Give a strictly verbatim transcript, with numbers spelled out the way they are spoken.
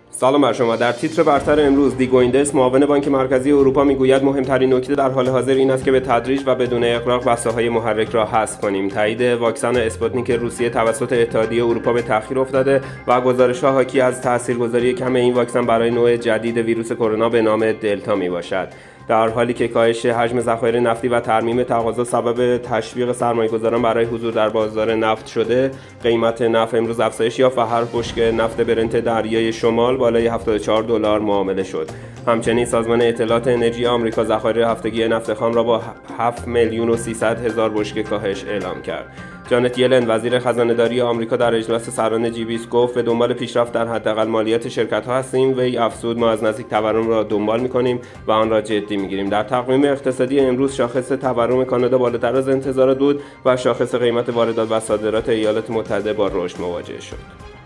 سلام بر شما. در تیتر برتر امروز دیگویندس معاون بانک مرکزی اروپا میگوید مهمترین نکته در حال حاضر این است که به تدریج و بدون اغراق بسته‌های محرک را حذف کنیم. تایید واکسن اسپوتنیک روسیه توسط اتحادیه اروپا به تأخیر افتاده و گزارش‌ها حاکی از تاثیرگذاری کم این واکسن برای نوع جدید ویروس کرونا به نام دلتا میباشد. در حالی که کاهش حجم ذخایر نفتی و ترمیم تقاضا سبب تشویق سرمایه‌گذاران برای حضور در بازار نفت شده، قیمت نفت امروز افزایش یافت و هر بشکه نفت برنت دریای شمال بالای هفتاد و چهار دلار معامله شد. همچنین سازمان اطلاعات انرژی آمریکا ذخایر هفتگی نفت خام را با هفت میلیون و سیصد هزار بشکه کاهش اعلام کرد. جانت یلن وزیر خزانه‌داری آمریکا در اجلاس سران جی بیست گفت به دنبال پیشرفت در حداقل مالیات شرکت‌ها هستیم. وی افزود ما از نزدیک تورم را دنبال می‌کنیم و آن را جدی می‌گیریم. در تقویم اقتصادی امروز شاخص تورم کانادا بالاتر از انتظارات بود و شاخص قیمت واردات و صادرات ایالات متحده با رشد مواجه شد.